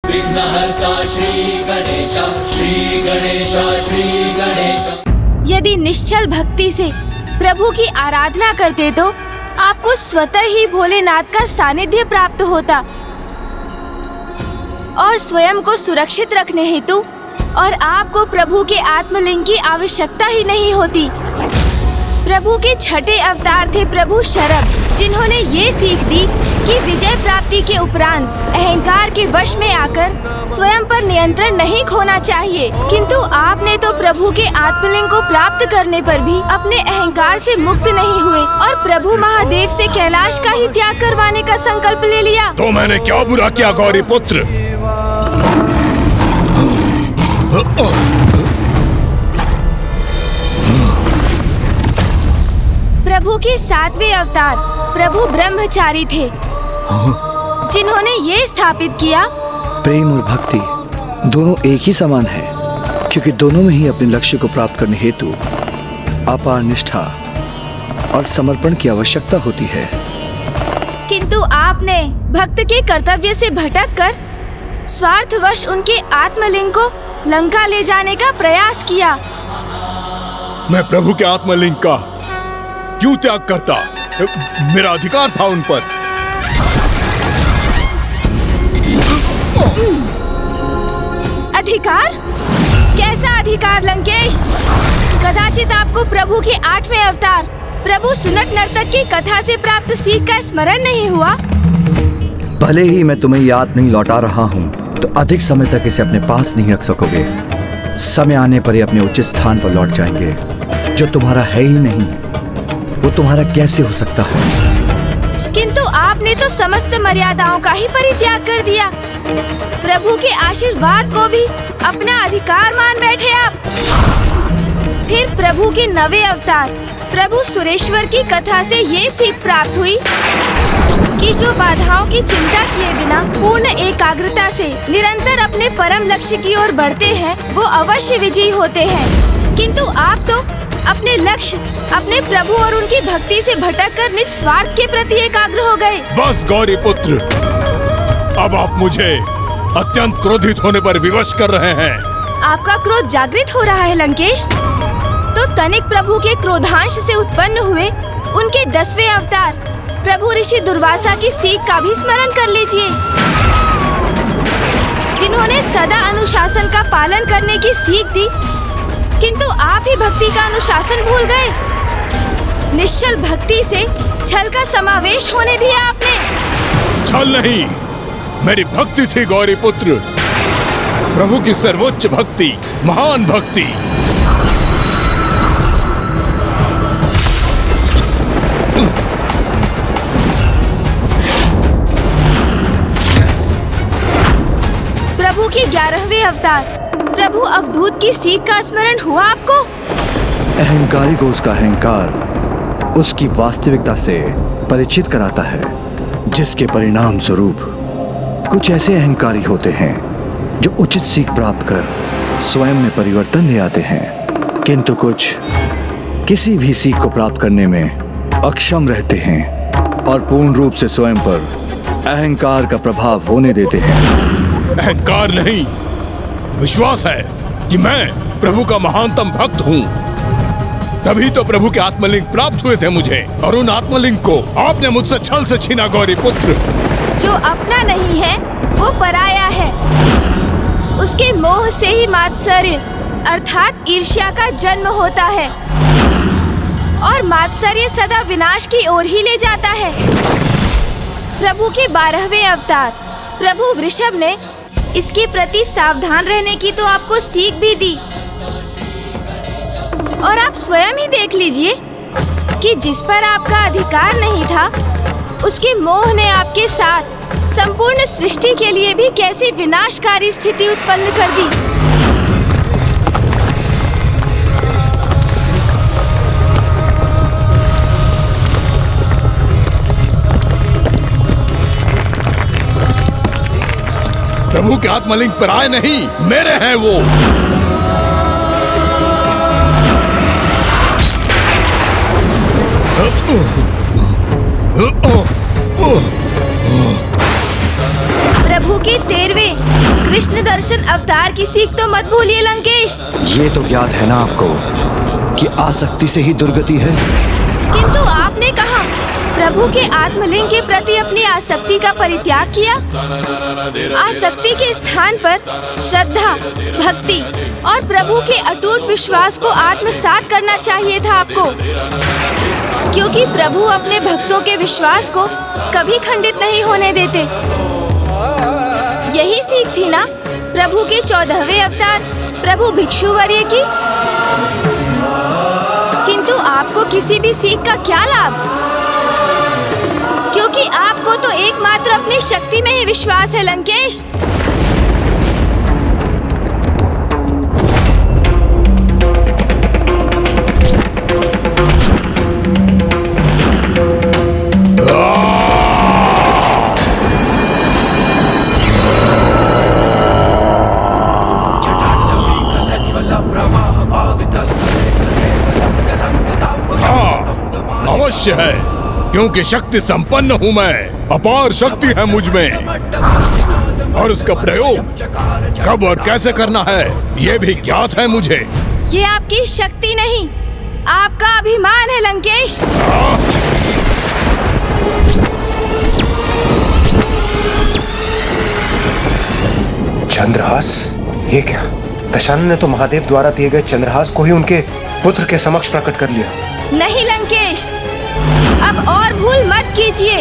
विघ्नहर्ता श्री गणेश, श्री गणेश, श्री गणेश। यदि निश्चल भक्ति से प्रभु की आराधना करते तो आपको स्वतः ही भोलेनाथ का सानिध्य प्राप्त होता और स्वयं को सुरक्षित रखने हेतु और आपको प्रभु के आत्मलिंग की आवश्यकता ही नहीं होती। प्रभु के छठे अवतार थे प्रभु शरभ, जिन्होंने ये सीख दी कि विजय प्राप्ति के उपरांत अहंकार के वश में आकर स्वयं पर नियंत्रण नहीं खोना चाहिए। किंतु आपने तो प्रभु के आत्मलिंग को प्राप्त करने पर भी अपने अहंकार से मुक्त नहीं हुए और प्रभु महादेव से कैलाश का ही त्याग करवाने का संकल्प ले लिया। तो मैंने क्या बुरा किया गौरी पुत्र? प्रभु के सातवें अवतार प्रभु ब्रह्मचारी थे, जिन्होंने ये स्थापित किया प्रेम और भक्ति दोनों एक ही समान है, क्योंकि दोनों में ही अपने लक्ष्य को प्राप्त करने हेतु अपार निष्ठा और समर्पण की आवश्यकता होती है। किंतु आपने भक्त के कर्तव्य से भटककर स्वार्थवश उनके आत्मलिंग को लंका ले जाने का प्रयास किया। मैं प्रभु के आत्मलिंग का क्यों त्याग करता? मेरा अधिकार था उन पर। अधिकार? कैसा अधिकार लंकेश? कदाचित आपको प्रभु के आठवें अवतार प्रभु सुनट नर्तक की कथा से प्राप्त सीख का स्मरण नहीं हुआ? भले ही मैं तुम्हें याद नहीं लौटा रहा हूँ, तो अधिक समय तक इसे अपने पास नहीं रख सकोगे। समय आने पर ये अपने उचित स्थान पर लौट जाएंगे। जो तुम्हारा है ही नहीं, वो तुम्हारा कैसे हो सकता है? किंतु आपने तो समस्त मर्यादाओं का ही परित्याग कर दिया। प्रभु के आशीर्वाद को भी अपना अधिकार मान बैठे आप। फिर प्रभु के नवे अवतार प्रभु सुरेश्वर की कथा से ये सीख प्राप्त हुई कि जो बाधाओं की चिंता किए बिना पूर्ण एकाग्रता से निरंतर अपने परम लक्ष्य की ओर बढ़ते हैं, वो अवश्य विजयी होते हैं। किंतु आप तो अपने लक्ष्य, अपने प्रभु और उनकी भक्ति से भटककर निस्वार्थ के प्रति एकाग्र हो गए। बस गौरी पुत्र, अब आप मुझे अत्यंत क्रोधित होने पर विवश कर रहे हैं। आपका क्रोध जागृत हो रहा है लंकेश? तो तनिक प्रभु के क्रोधांश से उत्पन्न हुए उनके 10वें अवतार प्रभु ऋषि दुर्वासा की सीख का भी स्मरण कर लीजिए, जिन्होंने सदा अनुशासन का पालन करने की सीख दी। किंतु आप ही भक्ति का अनुशासन भूल गए। निश्चल भक्ति से छल का समावेश होने दिया आपने। छल नहीं, मेरी भक्ति थी गौरी पुत्र, प्रभु की सर्वोच्च भक्ति, महान भक्ति। प्रभु के 11वें अवतार प्रभु अवधूत की सीख का स्मरण हुआ आपको? अहंकारी को उसका अहंकार उसकी वास्तविकता से परिचित कराता है, जिसके परिणाम स्वरूप कुछ ऐसे अहंकारी होते हैं जो उचित सीख प्राप्त कर स्वयं में परिवर्तन ले आते हैं, किंतु कुछ किसी भी सीख को प्राप्त करने में अक्षम रहते हैं और पूर्ण रूप से स्वयं पर अहंकार का प्रभाव होने देते हैं। अहंकार नहीं, विश्वास है कि मैं प्रभु का महानतम भक्त हूँ। तभी तो प्रभु के आत्मलिंग प्राप्त हुए थे मुझे, और उन आत्मलिंग को आपने मुझसे छल से छीना गौरी पुत्र। जो अपना नहीं है वो पराया है। उसके मोह से ही मात्सर्य अर्थात ईर्ष्या का जन्म होता है, और मात्सर्य सदा विनाश की ओर ही ले जाता है। प्रभु के 12वें अवतार प्रभु वृषभ ने इसके प्रति सावधान रहने की तो आपको सीख भी दी, और आप स्वयं ही देख लीजिए कि जिस पर आपका अधिकार नहीं था, उसके मोह ने आपके साथ संपूर्ण सृष्टि के लिए भी कैसी विनाशकारी स्थिति उत्पन्न कर दी। प्रभु के आत्मलिंग पर आए नहीं, मेरे हैं वो। प्रभु के 13वें कृष्ण दर्शन अवतार की सीख तो मत भूलिए लंकेश। ये तो ज्ञात है ना आपको कि आसक्ति से ही दुर्गति है। किंतु आपने कहा प्रभु के आत्मलिंग के प्रति अपनी आसक्ति का परित्याग किया। आसक्ति के स्थान पर श्रद्धा, भक्ति और प्रभु के अटूट विश्वास को आत्मसात करना चाहिए था आपको, क्योंकि प्रभु अपने भक्तों के विश्वास को कभी खंडित नहीं होने देते। यही सीख थी ना प्रभु के 14वें अवतार प्रभु भिक्षुवर्य की। किंतु आपको किसी भी सीख का क्या लाभ, क्योंकि आपको तो एकमात्र अपनी शक्ति में ही विश्वास है लंकेश। अवश्य है, क्योंकि शक्ति संपन्न हूँ मैं, अपार शक्ति है मुझ में, और उसका प्रयोग कब और कैसे करना है ये भी ज्ञात है मुझे। ये आपकी शक्ति नहीं, आपका अभिमान है लंकेश। चंद्रहास? ये क्या? दशानन ने तो महादेव द्वारा दिए गए चंद्रहास को ही उनके पुत्र के समक्ष प्रकट कर लिया। नहीं लंकेश, अब और भूल मत कीजिए।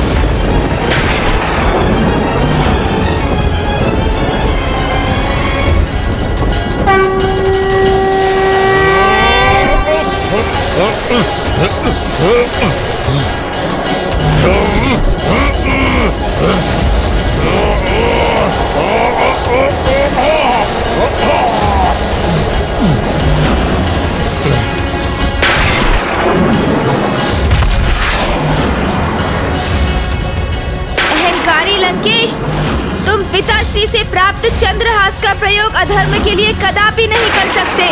लंकेश, तुम पिताश्री से प्राप्त चंद्रहास का प्रयोग अधर्म के लिए कदापि नहीं कर सकते।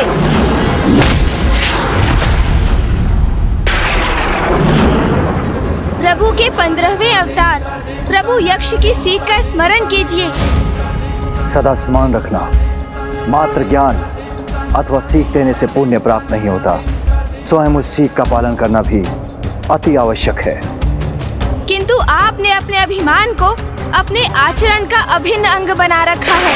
प्रभु के 15वें अवतार प्रभु यक्ष की सीख का स्मरण कीजिए। सदा स्मरण रखना, मात्र ज्ञान अथवा सीख देने से पुण्य प्राप्त नहीं होता, स्वयं उस सीख का पालन करना भी अति आवश्यक है। किंतु आपने अपने अभिमान को अपने आचरण का अभिन्न अंग बना रखा है,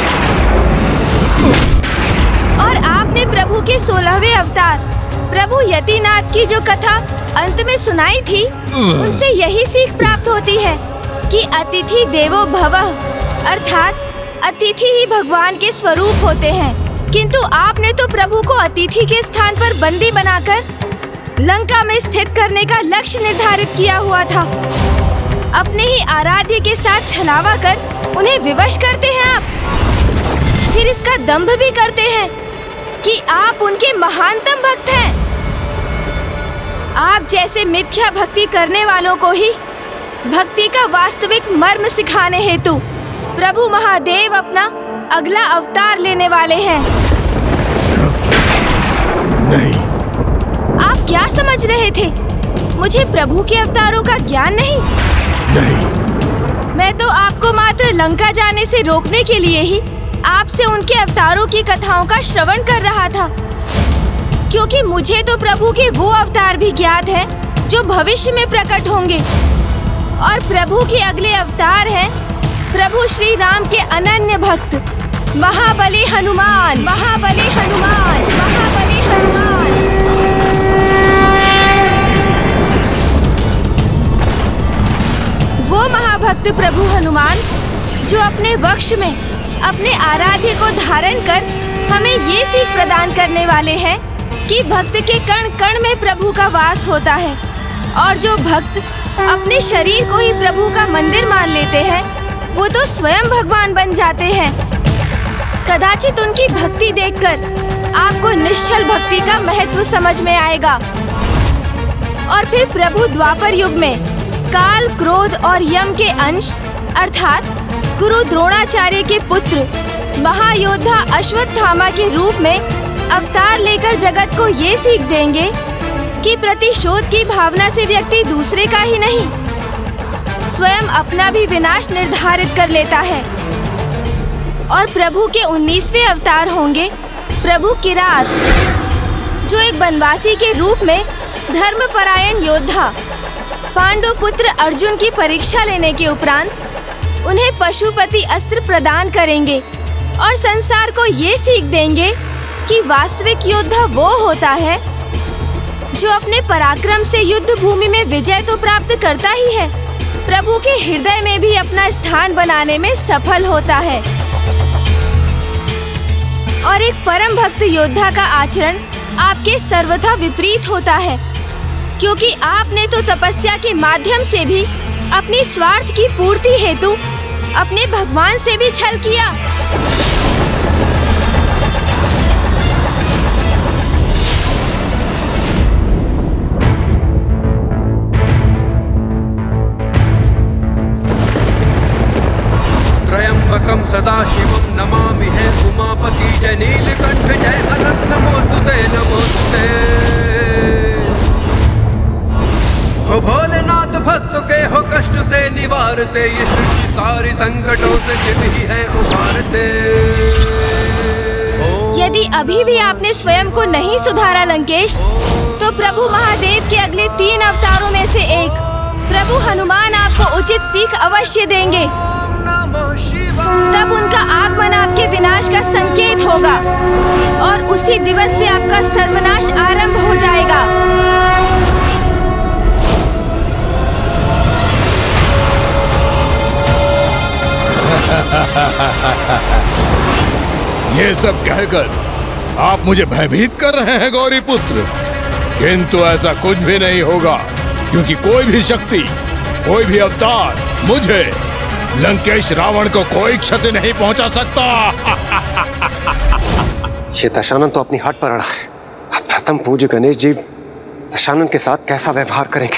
और आपने प्रभु के 16वें अवतार प्रभु यतिनाथ की जो कथा अंत में सुनाई थी, उनसे यही सीख प्राप्त होती है कि अतिथि देवो भवः, अर्थात अतिथि ही भगवान के स्वरूप होते हैं। किंतु आपने तो प्रभु को अतिथि के स्थान पर बंदी बनाकर लंका में स्थित करने का लक्ष्य निर्धारित किया हुआ था। अपने ही आराध्य के साथ छलावा कर उन्हें विवश करते हैं आप, फिर इसका दंभ भी करते हैं कि आप उनके महानतम भक्त हैं। आप जैसे मिथ्या भक्ति करने वालों को ही भक्ति का वास्तविक मर्म सिखाने हेतु प्रभु महादेव अपना अगला अवतार लेने वाले हैं। नहीं। आप क्या समझ रहे थे? मुझे प्रभु के अवतारों का ज्ञान नहीं? नहीं। मैं तो आपको मात्र लंका जाने से रोकने के लिए ही आपसे उनके अवतारों की कथाओं का श्रवण कर रहा था, क्योंकि मुझे तो प्रभु के वो अवतार भी ज्ञात हैं जो भविष्य में प्रकट होंगे, और प्रभु के अगले अवतार हैं प्रभु श्री राम के अनन्य भक्त महाबली हनुमान। महाबली हनुमान, महाबली हनुमान। वो महाभक्त प्रभु हनुमान जो अपने वक्ष में अपने आराध्य को धारण कर हमें ये सीख प्रदान करने वाले हैं कि भक्त के कण कण में प्रभु का वास होता है, और जो भक्त अपने शरीर को ही प्रभु का मंदिर मान लेते हैं वो तो स्वयं भगवान बन जाते हैं। कदाचित उनकी भक्ति देखकर आपको निश्चल भक्ति का महत्व समझ में आएगा, और फिर प्रभु द्वापर युग में काल, क्रोध और यम के अंश अर्थात गुरु द्रोणाचार्य के पुत्र महायोद्धा अश्वत्थामा के रूप में अवतार लेकर जगत को ये सीख देंगे कि प्रतिशोध की भावना से व्यक्ति दूसरे का ही नहीं स्वयं अपना भी विनाश निर्धारित कर लेता है, और प्रभु के 19वें अवतार होंगे प्रभु किरात, जो एक बनवासी के रूप में धर्मपरायण योद्धा पांडु पुत्र अर्जुन की परीक्षा लेने के उपरांत उन्हें पशुपति अस्त्र प्रदान करेंगे और संसार को ये सीख देंगे कि वास्तविक योद्धा वो होता है जो अपने पराक्रम से युद्ध भूमि में विजय तो प्राप्त करता ही है, प्रभु के हृदय में भी अपना स्थान बनाने में सफल होता है। और एक परम भक्त योद्धा का आचरण आपके सर्वथा विपरीत होता है, क्योंकि आपने तो तपस्या के माध्यम से भी अपनी स्वार्थ की पूर्ति हेतु अपने भगवान से भी छल किया। त्र्यंबकं सदाशिवं नमामि हे उमापति जय नीलकंठ जय अनंत नमोस्तुते नमोस्तुते। हो भोलेनाथ भक्त के हो कष्ट से निवारते, ये सृष्टि सारी संकटों से शिव ही है उबारते। यदि अभी भी आपने स्वयं को नहीं सुधारा लंकेश, तो प्रभु महादेव के अगले 3 अवतारों में से एक प्रभु हनुमान आपको उचित सीख अवश्य देंगे। तब उनका आगमन आपके विनाश का संकेत होगा और उसी दिवस से आपका सर्वनाश आरंभ हो जाएगा। ये सब कहकर आप मुझे भयभीत कर रहे हैं गौरी पुत्र, किंतु ऐसा कुछ भी नहीं होगा, क्योंकि कोई भी शक्ति, कोई भी अवतार मुझे लंकेश रावण को कोई क्षति नहीं पहुंचा सकता। ये दशानन तो अपनी हट पर अड़ा है। अब प्रथम पूज्य गणेश जी दशानन के साथ कैसा व्यवहार करेंगे?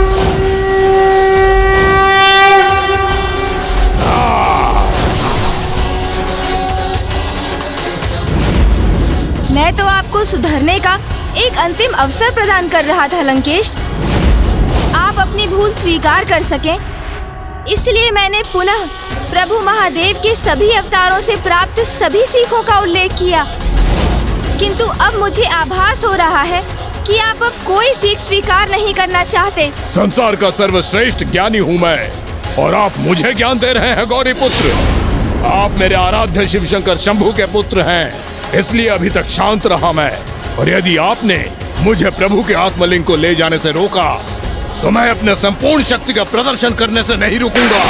मैं तो आपको सुधरने का एक अंतिम अवसर प्रदान कर रहा था लंकेश। आप अपनी भूल स्वीकार कर सकें, इसलिए मैंने पुनः प्रभु महादेव के सभी अवतारों से प्राप्त सभी सीखों का उल्लेख किया। किंतु अब मुझे आभास हो रहा है कि आप अब कोई सीख स्वीकार नहीं करना चाहते। संसार का सर्वश्रेष्ठ ज्ञानी हूँ मैं, और आप मुझे ज्ञान दे रहे हैं गौरी पुत्र। आप मेरे आराध्य शिव शंकर शंभू के पुत्र हैं, इसलिए अभी तक शांत रहा मैं। और यदि आपने मुझे प्रभु के आत्मलिंग को ले जाने से रोका, तो मैं अपने संपूर्ण शक्ति का प्रदर्शन करने से नहीं रुकूंगा।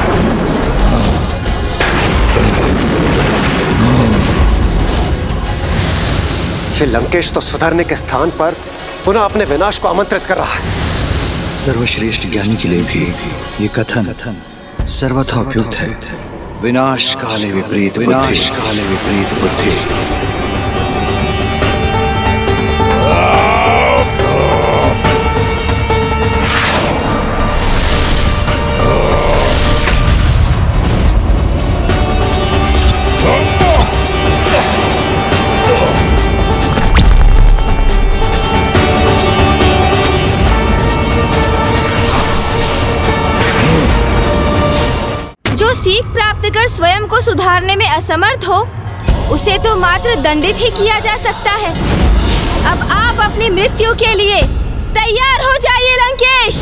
ये लंकेश तो सुधरने के स्थान पर पुनः अपने विनाश को आमंत्रित कर रहा है। सर्वश्रेष्ठ ज्ञानी के लिए भी ये कथन सर्वथा उपयुक्त है। विनाश काले विपरीत बुद्धि, विनाश काले विपरीत बुद्धि। सीख प्राप्त कर स्वयं को सुधारने में असमर्थ हो, उसे तो मात्र दंडित ही किया जा सकता है। अब आप अपनी मृत्यु के लिए तैयार हो जाइए लंकेश।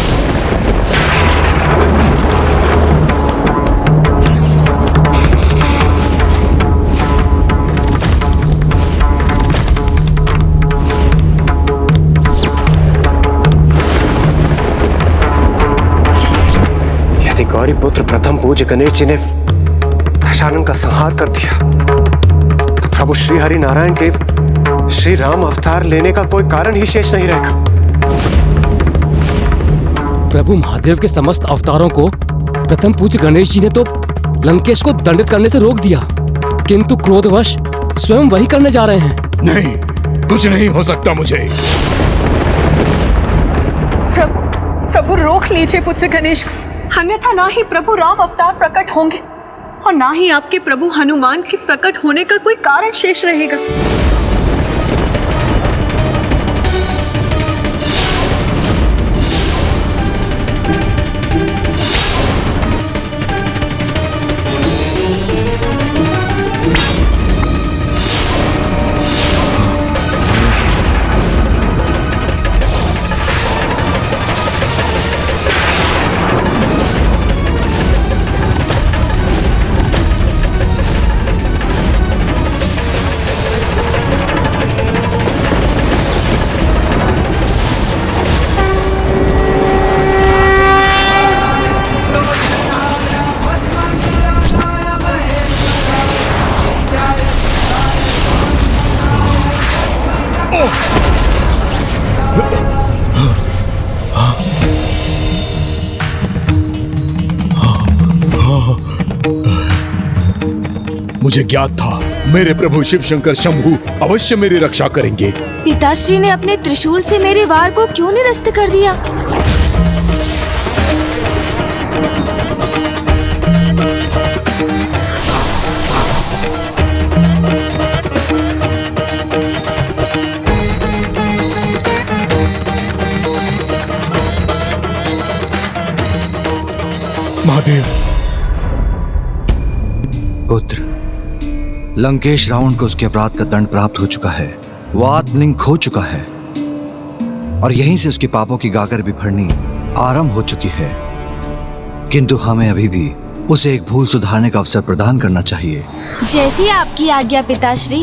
गौरी पुत्र प्रथम पूज्य गणेश जी ने दशानन का संहार कर दिया, तो प्रभु श्री हरि नारायण के श्री राम अवतार लेने का कोई कारण ही शेष नहीं रहेगा। प्रभु महादेव के समस्त अवतारों को प्रथम पूज्य गणेश जी ने तो लंकेश को दंडित करने से रोक दिया, किंतु क्रोधवश स्वयं वही करने जा रहे हैं। नहीं, कुछ नहीं हो सकता मुझे। प्रभु रोक लीजिए पुत्र गणेश को, अन्यथा ना ही प्रभु राम अवतार प्रकट होंगे और ना ही आपके प्रभु हनुमान के प्रकट होने का कोई कारण शेष रहेगा। मुझे ज्ञात था मेरे प्रभु शिव शंकर शंभू अवश्य मेरी रक्षा करेंगे। पिताश्री ने अपने त्रिशूल से मेरे वार को क्यों निरस्त कर दिया? महादेव। पुत्र, लंकेश रावण को उसके अपराध का दंड प्राप्त हो चुका है। वो आत्मलिंग खो चुका है और यहीं से उसके पापों की गागर भी भरनी आरंभ हो चुकी है। किंतु हमें अभी भी उसे एक भूल सुधारने का अवसर प्रदान करना चाहिए। जैसी आपकी आज्ञा पिताश्री।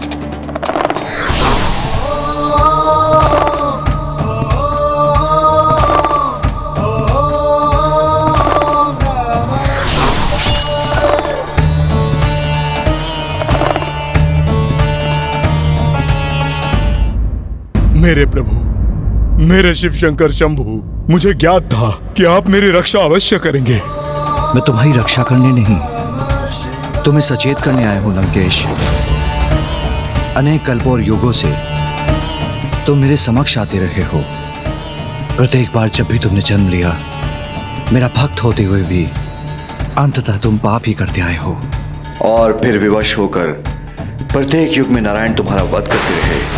मेरे प्रभु, मेरे शिव शंकर शंभू, मुझे ज्ञात था कि आप मेरी रक्षा अवश्य करेंगे। मैं तुम्हारी रक्षा करने नहीं, तुम्हें सचेत करने आया हूं लंकेश। अनेक कल्पों और युगों से तुम मेरे समक्ष आते रहे हो। प्रत्येक बार जब भी तुमने जन्म लिया, मेरा भक्त होते हुए भी अंततः तुम पाप ही करते आए हो। और फिर विवश होकर प्रत्येक युग में नारायण तुम्हारा वध करते रहे।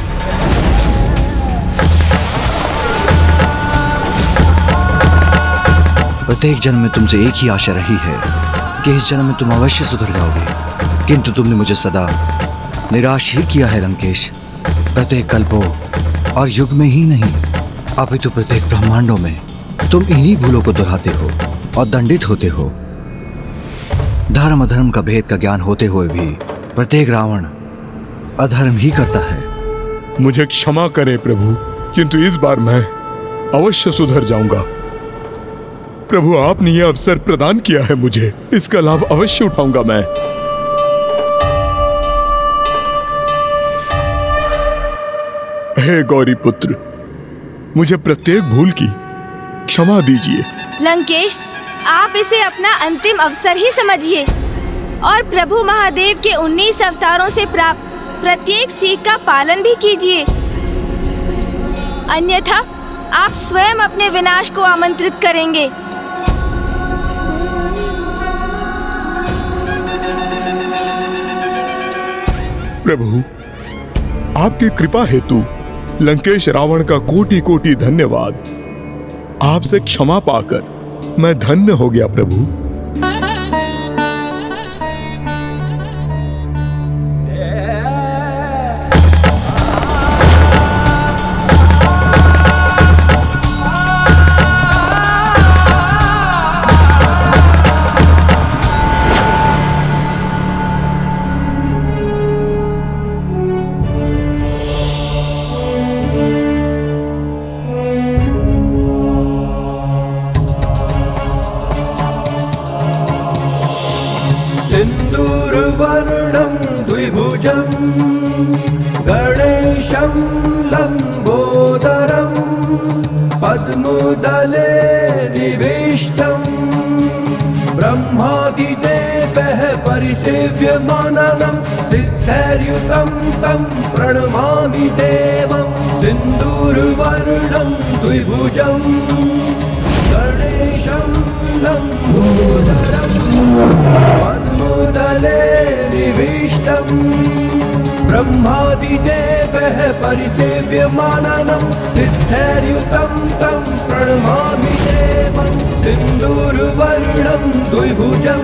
प्रत्येक जन्म में तुमसे एक ही आशा रही है कि इस जन्म में तुम अवश्य सुधर जाओगे, किंतु तुमने मुझे सदा निराश ही किया है लंकेश। प्रत्येक कल्पों और युग में ही नहीं, अपितु प्रत्येक ब्रह्मांडों में तुम इन्हीं भूलों को दोहराते हो और दंडित होते हो। धर्म अधर्म का भेद का ज्ञान होते हुए भी प्रत्येक रावण अधर्म ही करता है। मुझे क्षमा करें प्रभु, किंतु इस बार मैं अवश्य सुधर जाऊंगा। प्रभु, आपने यह अवसर प्रदान किया है मुझे, इसका लाभ अवश्य उठाऊंगा मैं। हे गौरी पुत्र, मुझे प्रत्येक भूल की क्षमा दीजिए। लंकेश, आप इसे अपना अंतिम अवसर ही समझिए और प्रभु महादेव के 19 अवतारों से प्राप्त प्रत्येक सीख का पालन भी कीजिए, अन्यथा आप स्वयं अपने विनाश को आमंत्रित करेंगे। प्रभु, आपकी कृपा हेतु लंकेश रावण का कोटि कोटि धन्यवाद। आपसे क्षमा पाकर मैं धन्य हो गया प्रभु। सिन्दूरवर्णं द्विभुजं गणेशं लम्बोदरं पद्मदले निविष्टं ब्रह्मादिदेवैः परिसेव्यमानं सिद्धैर्युतं तं प्रणमामि देवं। सिन्दूरवर्णं द्विभुजं गणेशं लम्बोदरं पद्मदले निविष्टं ब्रह्मादिदेवैः परिसेव्यमानं सिद्धैर्युतं तं प्रणमामि देवं। सिन्दूरवर्णं द्विभुजं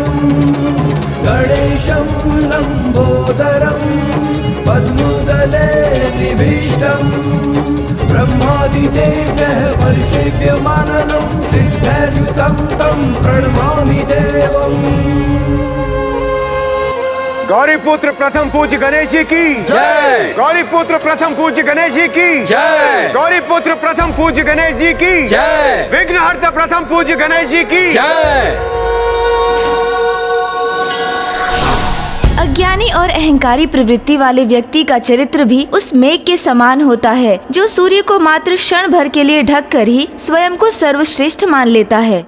गणेशं लम्बोदरं पद्मदले निविष्टं ब्रह्मादिदेवैः परिसेव्यमानं सिद्धैर्युतं तं प्रणमामि देवम्। गौरी पुत्र प्रथम पूज्य गणेश जी की जय। गौरी पुत्र प्रथम पूज्य गणेश जी की जय। गौरी पुत्र प्रथम पूज्य गणेश जी की जय। विघ्नहर्ता प्रथम पूज्य गणेश जी की जय। अज्ञानी और अहंकारी प्रवृत्ति वाले व्यक्ति का चरित्र भी उस मेघ के समान होता है जो सूर्य को मात्र क्षण भर के लिए ढक कर ही स्वयं को सर्वश्रेष्ठ मान लेता है।